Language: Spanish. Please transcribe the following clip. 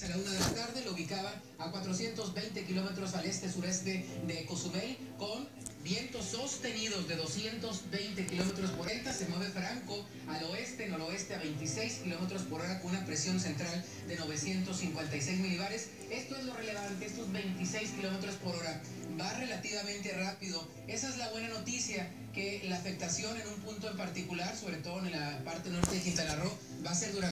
A la 1 de la tarde lo ubicaba a 420 kilómetros al este-sureste de Cozumel, con vientos sostenidos de 220 kilómetros por hora. Se mueve franco al oeste-noroeste a 26 kilómetros por hora, con una presión central de 956 milibares. Esto es lo relevante, estos 26 kilómetros por hora. Va relativamente rápido. Esa es la buena noticia, que la afectación en un punto en particular, sobre todo en la parte norte de Quintana Roo, va a ser durante